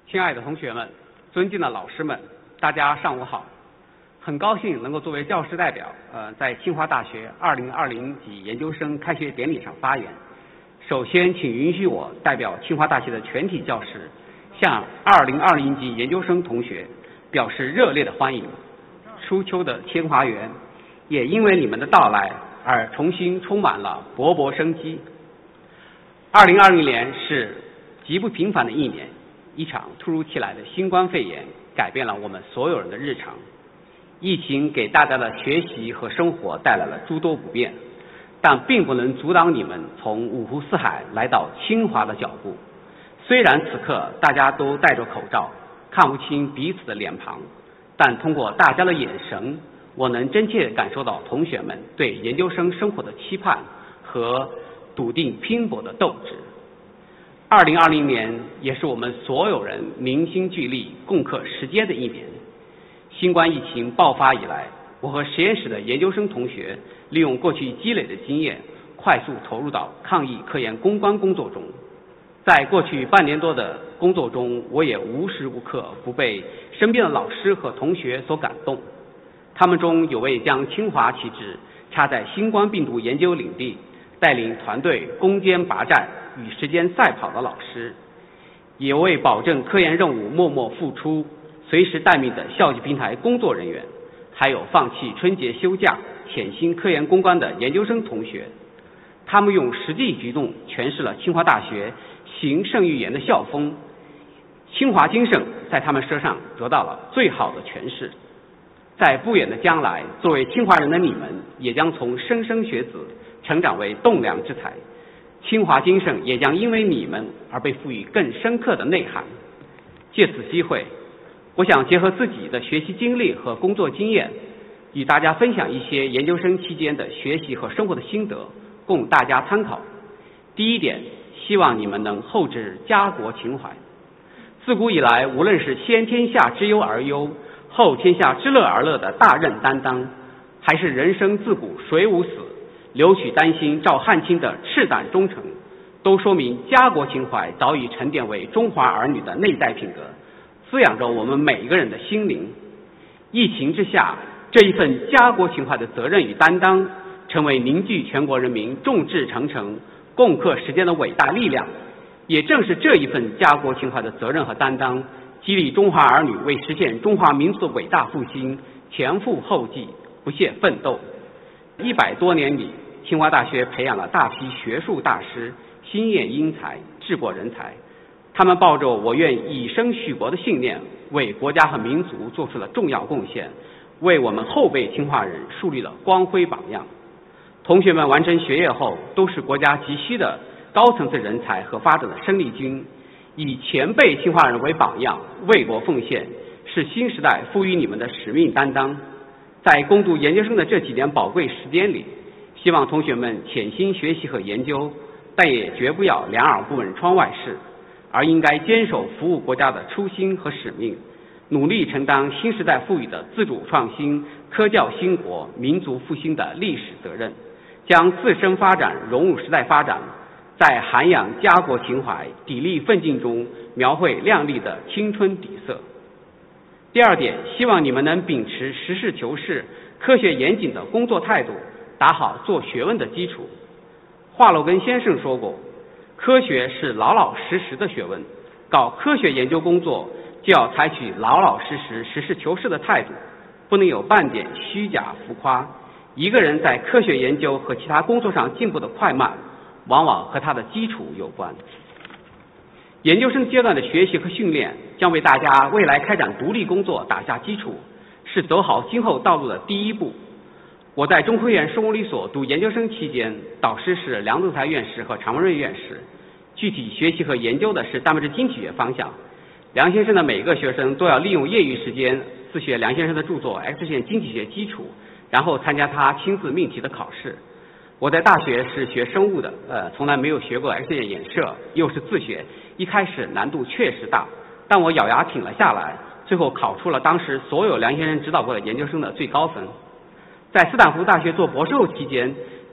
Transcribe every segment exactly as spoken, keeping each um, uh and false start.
亲爱的同学们，尊敬的老师们，大家上午好！很高兴能够作为教师代表，呃，在清华大学二零二零级研究生开学典礼上发言。首先，请允许我代表清华大学的全体教师，向二零二零级研究生同学表示热烈的欢迎。初秋的清华园，也因为你们的到来而重新充满了勃勃生机。二零二零年是极不平凡的一年。一场突如其来的新冠肺炎改变了我们所有人的日常，疫情给大家的学习和生活带来了诸多不便，但并不能阻挡你们从五湖四海来到清华的脚步。虽然此刻大家都戴着口罩，看不清彼此的脸庞，但通过大家的眼神，我能真切感受到同学们对研究生生活的期盼和笃定拼搏的斗志。二零二零年也是我们所有人凝心聚力共克时艰的一年。新冠疫情爆发以来，我和实验室的研究生同学利用过去积累的经验，快速投入到抗疫科研攻关工作中。在过去半年多的工作中，我也无时无刻不被身边的老师和同学所感动。他们中有位将清华旗帜插在新冠病毒研究领地，带领团队攻坚拔战与时间赛跑的老师，也为保证科研任务默默付出、随时待命的校际平台工作人员，还有放弃春节休假、潜心科研攻关的研究生同学。他们用实际举动诠释了清华大学行胜于言的校风，清华精神在他们身上得到了最好的诠释。在不远的将来，作为清华人的你们，也将从莘莘学子成长为栋梁之才。清华精神也将因为你们而被赋予更深刻的内涵。借此机会，我想结合自己的学习经历和工作经验，与大家分享一些研究生期间的学习和生活的心得，供大家参考。第一点，希望你们能厚植家国情怀。自古以来，无论是先天下之忧而忧，后天下之乐而乐的大任担当，还是人生自古谁无死，留取丹心照汗青的赤胆忠诚，都说明家国情怀早已沉淀为中华儿女的内在品格，滋养着我们每一个人的心灵。疫情之下，这一份家国情怀的责任与担当，成为凝聚全国人民众志成城、共克时艰的伟大力量。也正是这一份家国情怀的责任和担当，激励中华儿女为实现中华民族的伟大复兴前赴后继、不懈奋斗。一百多年里，清华大学培养了大批学术大师、心验英才、治国人才，他们抱着我愿以身许国的信念，为国家和民族做出了重要贡献，为我们后辈清华人树立了光辉榜样。同学们完成学业后，都是国家急需的高层次人才和发展的生力军，以前辈清华人为榜样，为国奉献，是新时代赋予你们的使命担当。在攻读研究生的这几年宝贵时间里，希望同学们潜心学习和研究，但也绝不要两耳不闻窗外事，而应该坚守服务国家的初心和使命，努力承担新时代赋予的自主创新、科教兴国、民族复兴的历史责任，将自身发展融入时代发展，在涵养家国情怀、砥砺奋进中描绘亮丽的青春底色。第二点，希望你们能秉持实事求是、科学严谨的工作态度，打好做学问的基础。华罗庚先生说过，科学是老老实实的学问，搞科学研究工作就要采取老老实实、实事求是的态度，不能有半点虚假浮夸。一个人在科学研究和其他工作上进步的快慢，往往和他的基础有关。研究生阶段的学习和训练将为大家未来开展独立工作打下基础，是走好今后道路的第一步。我在中科院生物力所读研究生期间，导师是梁德才院士和常文瑞院士，具体学习和研究的是蛋白质晶体学方向。梁先生的每个学生都要利用业余时间自学梁先生的著作《X 线晶体学基础》，然后参加他亲自命题的考试。我在大学是学生物的，呃，从来没有学过 X 线衍射，又是自学，一开始难度确实大，但我咬牙挺了下来，最后考出了当时所有梁先生指导过的研究生的最高分。在斯坦福大学做博士后期间，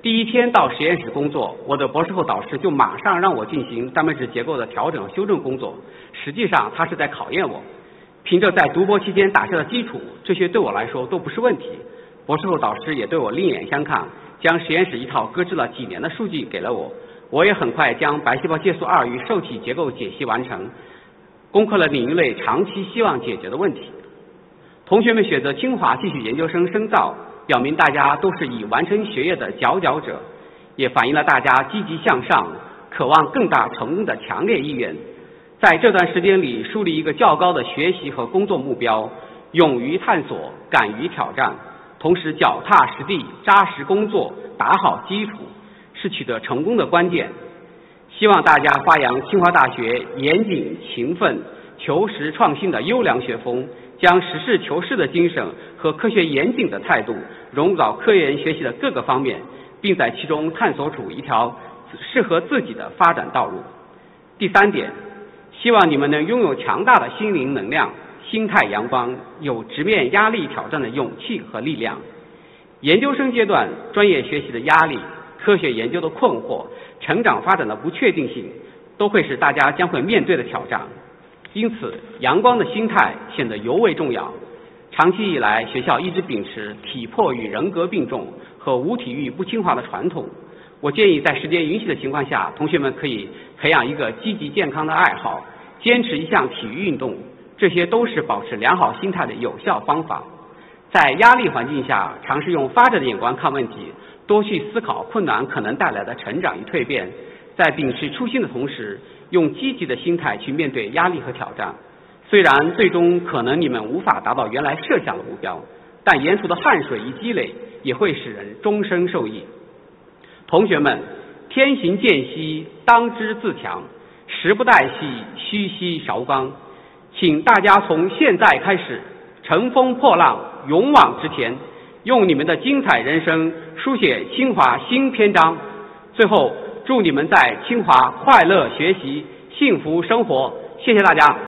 第一天到实验室工作，我的博士后导师就马上让我进行蛋白质结构的调整和修正工作。实际上，他是在考验我。凭着在读博期间打下的基础，这些对我来说都不是问题。博士后导师也对我另眼相看，将实验室一套搁置了几年的数据给了我。我也很快将白细胞介素二与受体结构解析完成，攻克了领域内长期希望解决的问题。同学们选择清华继续研究生深造，表明大家都是以完成学业的佼佼者，也反映了大家积极向上、渴望更大成功的强烈意愿。在这段时间里，树立一个较高的学习和工作目标，勇于探索，敢于挑战，同时脚踏实地、扎实工作，打好基础，是取得成功的关键。希望大家发扬清华大学严谨、勤奋、求实创新的优良学风，将实事求是的精神和科学严谨的态度融入到科研学习的各个方面，并在其中探索出一条适合自己的发展道路。第三点，希望你们能拥有强大的心灵能量，心态阳光，有直面压力挑战的勇气和力量。研究生阶段专业学习的压力、科学研究的困惑、成长发展的不确定性，都会是大家将会面对的挑战。因此，阳光的心态显得尤为重要。长期以来，学校一直秉持体魄与人格并重和无体育不清华的传统。我建议在时间允许的情况下，同学们可以培养一个积极健康的爱好，坚持一项体育运动，这些都是保持良好心态的有效方法。在压力环境下，尝试用发展的眼光看问题，多去思考困难可能带来的成长与蜕变，在秉持初心的同时，用积极的心态去面对压力和挑战。虽然最终可能你们无法达到原来设下的目标，但沿途的汗水与积累也会使人终身受益。同学们，天行健兮，当之自强，时不待兮，虚兮韶光。请大家从现在开始乘风破浪，勇往直前，用你们的精彩人生书写清华新篇章。最后，祝你们在清华快乐学习，幸福生活。谢谢大家。